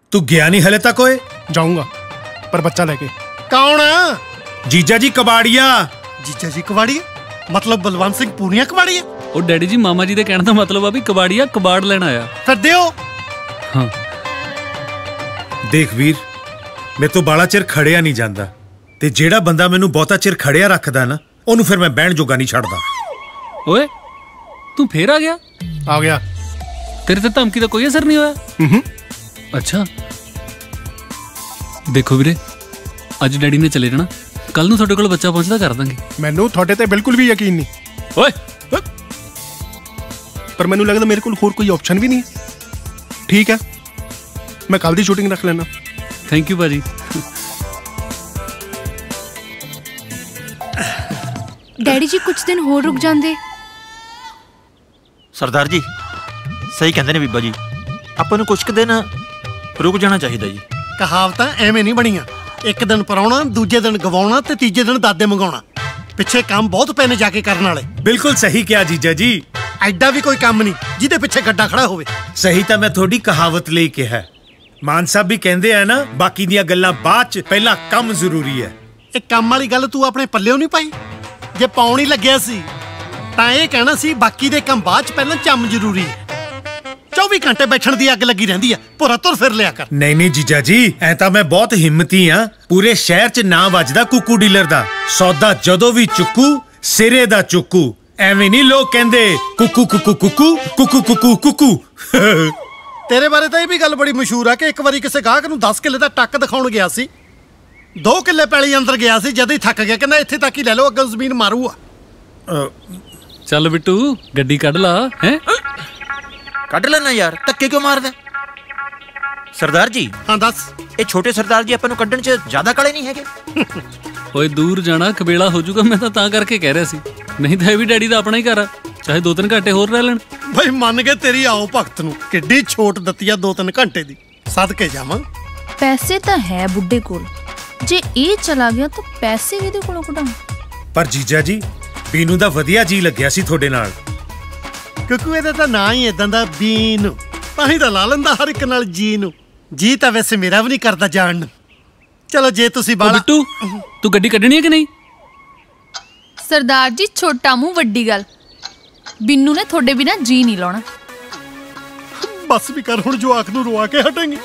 तू गया नहीं हले तक? ओए जाऊंगा पर बच्चा लेके। कौन? जीजा जी कबाड़िया। जीजा जी कबाड़िया मतलब बलवंत सिंह पूनिया कबाड़िया? ओ डैडी जी मामा जी दे कहने दा मतलब आ भी कबाड़िया कबाड़ लेना आया। फिर दियो। हाँ देख वीर, मैं तो बाला चिर खड़िया नहीं जांदा ते जेड़ा बंदा मैनू बहुता चिर खड़िया रखदा ना ओनू फिर मैं बहन जोगा नहीं छड़दा। ओए तू फिर आ गया? आ गया। तेरे ते धमकी दा कोई असर नहीं होया? अच्छा देखो वीरे, अज डैडी ने चले जाना, कल नूं तुहाडे कोल बच्चा पहुंचदा कर दांगे। मैनू तुहाडे ते बिल्कुल भी यकीन नहीं। ओए पर मैनू लगदा मेरे कोल होर कोई ऑप्शन भी नहीं। ठीक है मैं कल दी शूटिंग रख लेना। थैंक यू भाजी। डैडी जी कुछ दिन होर रुक जांदे। सरदार जी सही कहते ने बीबा जी, ਆਪਾਂ ਨੂੰ कुछ दिन रुक जाना चाहिए जी। कहावतां एवें नहीं बणियां, एक दिन पराउणा दूजे दिन गवाउणा ते तीजे दिन दादे मंगाउणा। पिछे काम बहुत पे ने जाके करन वाले। बिल्कुल सही क्या जीजा जी, ਐਡਾ भी कोई काम नहीं जिहदे पिछे गड्डा खड़ा होवे। सही ਤਾਂ मैं थोड़ी कहावत ले के है। मान साहब भी कहंदे आ ना, बाकी ਦੀਆਂ ਗੱਲਾਂ ਬਾਅਦ ਚ ਪਹਿਲਾਂ ਕੰਮ ਜ਼ਰੂਰੀ ਹੈ। ਇਹ ਕੰਮ ਵਾਲੀ ਗੱਲ ਤੂੰ ਆਪਣੇ ਪੱਲਿਓਂ ਨਹੀਂ ਪਾਈ? ਜੇ ਪਾਉਣ ਹੀ ਲੱਗਿਆ ਸੀ ਤਾਂ ਇਹ ਕਹਿਣਾ ਸੀ ਬਾਕੀ ਦੇ ਕੰਮ ਬਾਅਦ ਚ ਪਹਿਲਾਂ ਚੰਮ ਜ਼ਰੂਰੀ ਹੈ। 24 ਘੰਟੇ ਬੈਠਣ ਦੀ ਅੱਗ ਲੱਗੀ ਰਹਿੰਦੀ ਆ, ਭੁਰਾ ਤੁਰ ਫਿਰ ਲਿਆ ਕਰ। ਨਹੀਂ ਨਹੀਂ ਜੀਜਾ ਜੀ, ਐ ਤਾਂ ਮੈਂ ਬਹੁਤ ਹਿੰਮਤੀ ਆ। ਪੂਰੇ ਸ਼ਹਿਰ ਚ ਨਾਂ ਵੱਜਦਾ ਕੁੱਕੂ ਡੀਲਰ ਦਾ। ਸੌਦਾ ਜਦੋਂ ਵੀ ਚੁੱਕੂ ਸਿਰੇ ਦਾ ਚੁੱਕੂ। ਐਵੇਂ ਨਹੀਂ ਲੋਕ ਕਹਿੰਦੇ ਕੁੱਕੂ ਕੁੱਕੂ ਕੁੱਕੂ ਕੁੱਕੂ ਕੁੱਕੂ ਕੁੱਕੂ। ਤੇਰੇ ਬਾਰੇ ਤਾਂ ਇਹ ਵੀ ਗੱਲ ਬੜੀ ਮਸ਼ਹੂਰ ਆ ਕਿ ਇੱਕ ਵਾਰੀ ਕਿਸੇ ਗਾਹਕ ਨੂੰ 10 ਕਿੱਲੇ ਦਾ ਟੱਕ ਦਿਖਾਉਣ ਗਿਆ ਸੀ। 2 ਕਿੱਲੇ ਪੈਲੀ ਅੰਦਰ ਗਿਆ ਸੀ, ਜਦ ਹੀ ਥੱਕ ਗਿਆ ਕਹਿੰਦਾ ਇੱਥੇ ਤੱਕ ਹੀ ਲੈ ਲਓ, ਅੱਗੇ ਜ਼ਮੀਨ ਮਾਰੂ ਆ। ਚੱਲ ਬਿੱਟੂ ਗੱਡੀ ਕੱਢ ਲਾ। ਹੈ ਕੱਢ ਲੈਣਾ ਯਾਰ, ਧੱਕੇ ਕਿਉਂ ਮਾਰਦਾ? ਸਰਦਾਰ ਜੀ ਹਾਂ ਦੱਸ। ਇਹ ਛੋਟੇ ਸਰਦਾਰ ਜੀ ਆਪਾਂ ਨੂੰ ਕੱਢਣ 'ਚ ਜ਼ਿਆਦਾ ਕਾਲੇ ਨਹੀਂ ਹੈਗੇ? ਓਏ ਦੂਰ ਜਾਣਾ ਕਬੇਲਾ ਹੋ ਜਾਊਗਾ, ਮੈਂ ਤਾਂ ਕਰਕੇ ਕਹਿ ਰਿਹਾ ਸੀ। ਨਹੀਂ ਤਾਂ ਇਹ ਵੀ ਡੈਡੀ ਦਾ ਆਪਣਾ ਹੀ ਘਰ ਆ, ਚਾਹੇ 2-3 ਘੰਟੇ ਹੋਰ ਰਹਿ ਲੈਣ। ਬਈ ਮੰਨ ਕੇ ਤੇਰੀ ਆਓ ਭਗਤ ਨੂੰ ਕਿੱਡੀ ਛੋਟ ਦਿੱਤੀ ਆ 2-3 ਘੰਟੇ ਦੀ। ਸਦਕੇ ਜਾਵਾਂ। पैसे तो है बुड्ढे कोल, जे ये चला गया तो पैसे ਇਹਦੇ ਕੋਲੋਂ ਕਢਾਉਂ। ਪਰ ਜੀਜਾ ਜੀ ਬੀਨੂ ਦਾ ਵਧੀਆ ਜੀ ਲੱਗਿਆ ਸੀ ਤੁਹਾਡੇ ਨਾਲ। ਕਿਉਂਕਿ ਇਹਦਾ ਤਾਂ ਨਾਂ ਹੀ ਇਦਾਂ ਦਾ ਬੀਨੂ, ਤਾਂ ਹੀ ਤਾਂ ਲਾ ਲੈਂਦਾ ਹਰ ਇੱਕ ਨਾਲ ਜੀ ਨੂੰ। ਜੀ ਤਾਂ ਵੈਸੇ ਮੇਰਾ ਵੀ ਨਹੀਂ ਕਰਦਾ ਜਾਣ ਨੂੰ। ਚਲੋ ਜੇ ਤੁਸੀਂ ਬਾਲਾ। ਬਿੱਟੂ ਤੂੰ ਗੱਡੀ ਕੱਢਣੀ ਹੈ ਕਿ ਨਹੀਂ? सरदार जी छोटा मुंह वड्डी गल, बिन्नू ने थोड़े बिना जी नहीं लाना। बस भी कर हुण जवाक नूं रुआ के हटेंगे।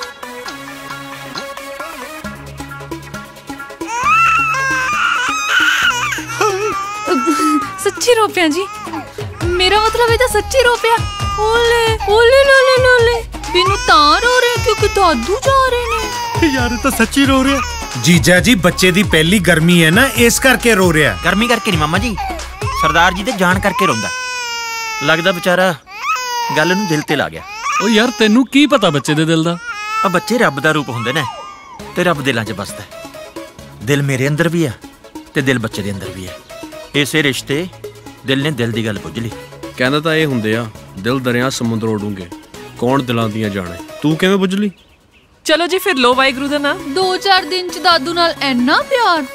सच्ची रो पिया जी? मेरा मतलब है तो सच्ची रो पिया। ओले ओले लोले लोले बिन्नू तां रो रहे क्योंकि दादू जा रहे ने। यार तो सच्ची रो रहा। जीजा जी बच्चे दी पहली गर्मी है ना, इस करके रो रहा। गर्मी करके नहीं मामा जी, सरदार जी दे जान करके रोंदा। लगदा बेचारा गल नूं दिल ते ला गया। ओ यार तैनू की पता बच्चे दे दिल दा? आ बच्चे रब दा रूप हुंदे ने ते रब दिलां च बसदा। दिल मेरे अंदर भी है ते दिल बच्चे दे अंदर भी है। इसे रिश्ते दिल ने दिल दी गल बुझ ली। कहना तां इह हुंदे आ दिल दरिया समुंदर ओडूंगे, कौन दिलां दियां जाने। तू किवें बुझ ली? चलो जी फिर लो वाहिगुरू दा नाम। 2-4 दिन च दादू नाल ऐना प्यार।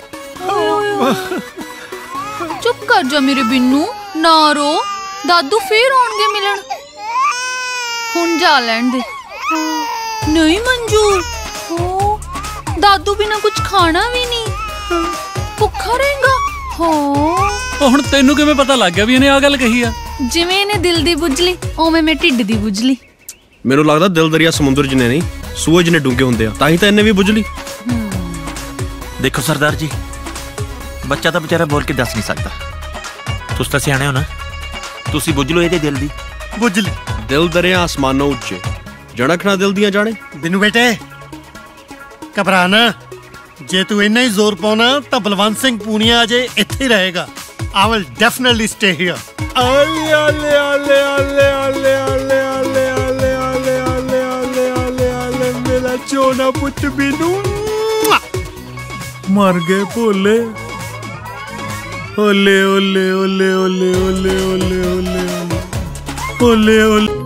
चुप कर जा मेरे बिन्नू, ना रो, दादू फिर आउणगे मिलन। हुण जा लैण दे। नहीं मंजूर, दादू बिना कुछ खाना भी नहीं, भुखा रहेगा। हाँ हुण तैनू किवें पता लग गया भी इहने आ गल कही आ? जिवें इहने दिल दी बुझ ली उवें मैं ढिड दी बुझ ली। मैनू लगदा दिल दरिया समुंदर जिन्ने नहीं सूए जिन्ने डूंगे हुंदे आ, तां ही तां इन्ने भी बुझ ली। देखो सरदार जी बच्चा तो बेचारा बोल के दस नहीं सकता। तुस तां सियाणे हो ना, तुसी बुझ लो इहदे दिल दी। बुझ ली। दिल दरिया आसमानों उच्चे, जणखना दिल दियां जाने। बिन्नू बेटे घबरा ना, जे तू इन्ना ही जोर पाउना तां बलवंत सिंह पूनिया अजे इत्थे ही रहेगा। I will definitely stay here. आले आले आले आले आले आले आले आले आले आले आले आले आले मेरा चोना पुत बिन्नू मर गए भोले। ओले ओले ओले ओले ओले ओले ओले ओले ओले ओले।